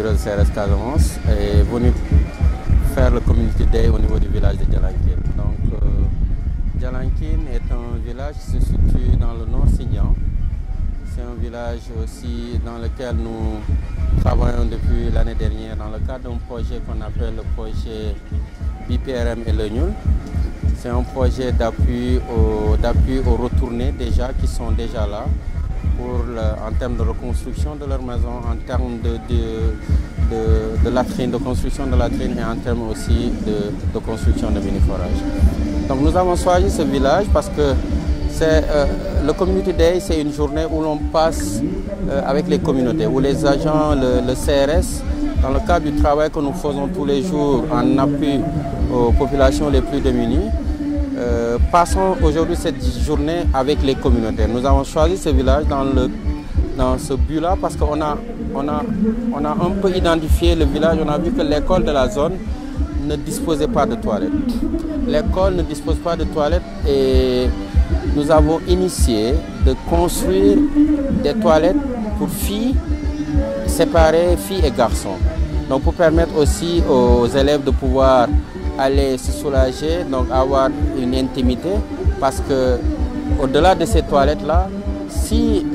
bureau de CRS Casamance est venu faire le Community Day au niveau du village de Dialankine. Donc, Dialankine est un village qui se situe dans le nord Sindian. C'est un village aussi dans lequel nous travaillons depuis l'année dernière dans le cadre d'un projet qu'on appelle le projet BPRM et le Nul. C'est un projet d'appui aux retournés déjà qui sont déjà là en termes de reconstruction de leur maison, en termes de latrines, de construction de latrines et en termes aussi de construction de mini-forages. Donc nous avons choisi ce village parce que le Community Day, c'est une journée où l'on passe avec les communautés, où les agents, le CRS, dans le cadre du travail que nous faisons tous les jours en appui aux populations les plus démunies, passons aujourd'hui cette journée avec les communautés. Nous avons choisi ce village dans ce but-là parce qu'on a un peu identifié le village. On a vu que l'école de la zone ne disposait pas de toilettes. L'école ne dispose pas de toilettes et nous avons initié de construire des toilettes pour filles, séparées filles et garçons. Donc pour permettre aussi aux élèves de pouvoir aller se soulager, donc avoir une intimité, parce que au-delà de ces toilettes-là, si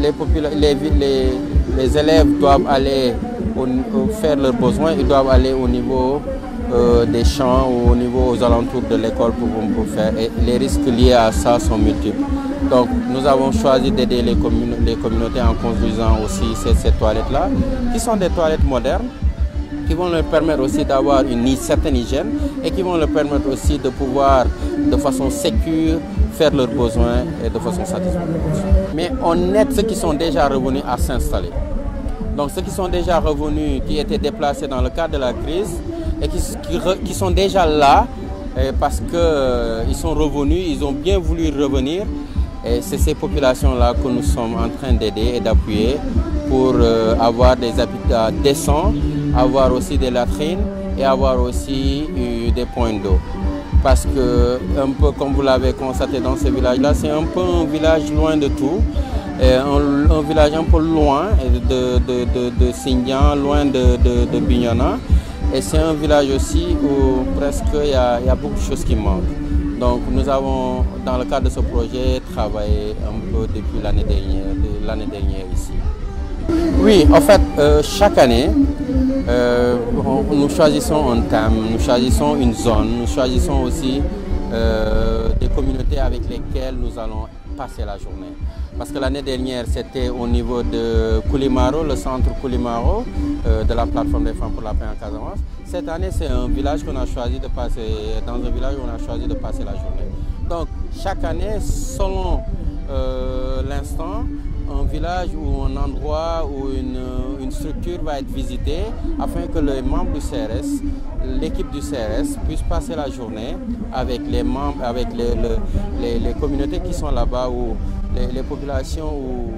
les élèves doivent aller faire leurs besoins, ils doivent aller au niveau des champs ou au niveau aux alentours de l'école pour faire. Et les risques liés à ça sont multiples. Donc nous avons choisi d'aider les communautés en construisant aussi ces toilettes-là, qui sont des toilettes modernes, qui vont leur permettre aussi d'avoir une certaine hygiène et qui vont leur permettre aussi de pouvoir, de façon sécure, faire leurs besoins et de façon satisfaisante. Mais on aide ceux qui sont déjà revenus à s'installer. Donc ceux qui sont déjà revenus, qui étaient déplacés dans le cadre de la crise et qui sont déjà là parce qu'ils sont revenus, ils ont bien voulu revenir. Et c'est ces populations-là que nous sommes en train d'aider et d'appuyer pour avoir des habitats décents, avoir aussi des latrines et avoir aussi des points d'eau. Parce que, un peu comme vous l'avez constaté dans ce village-là, c'est un peu un village loin de tout, un village un peu loin de Sindian, loin de Bignona. Et c'est un village aussi où presque il y a beaucoup de choses qui manquent. Donc nous avons, dans le cadre de ce projet, travaillé un peu depuis l'année dernière ici. Oui, en fait, chaque année, nous choisissons un thème, nous choisissons une zone, nous choisissons aussi des communautés avec lesquelles nous allons passer la journée. Parce que l'année dernière, c'était au niveau de Koulimaro, le centre Koulimaro, de la plateforme des femmes pour la paix en Casamance. Cette année, c'est un village qu'on a choisi de passer, dans un village où on a choisi de passer la journée. Donc, chaque année, selon l'instant, un village ou un endroit ou une structure va être visitée afin que les membres du CRS, l'équipe du CRS puisse passer la journée avec les membres, avec les communautés qui sont là-bas ou les populations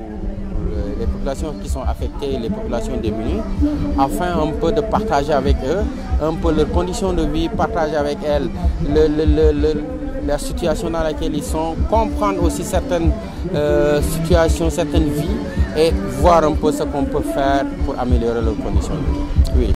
qui sont affectées, les populations démunies, afin un peu de partager avec eux, un peu leurs conditions de vie, partager avec elles la situation dans laquelle ils sont, comprendre aussi certaines situations, certaines vies et voir un peu ce qu'on peut faire pour améliorer leurs conditions de vie. Oui.